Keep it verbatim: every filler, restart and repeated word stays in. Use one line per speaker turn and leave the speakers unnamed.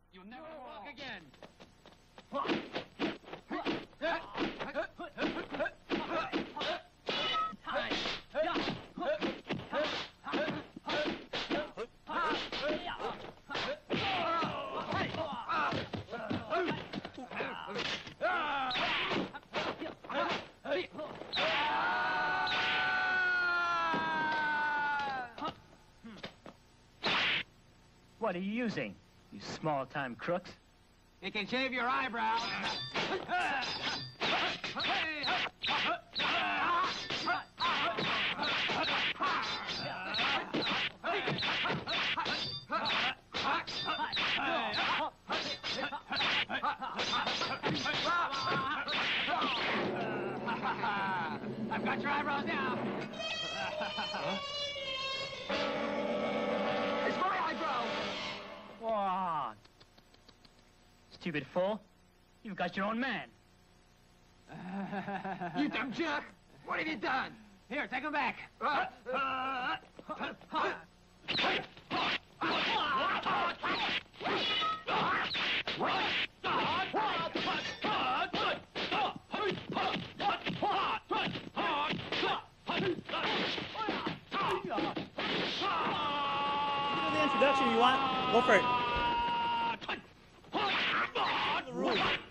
You'll never walk again.
What are you using, you small-time crooks?
It can shave your eyebrows. I've got your eyebrows now. It's my eyebrow.
Whoa. Stupid fool. You've got your own man.
You dumb jerk. What have you done? Here, take him back. Uh, uh,
Introduction you want? Go for it.
uh,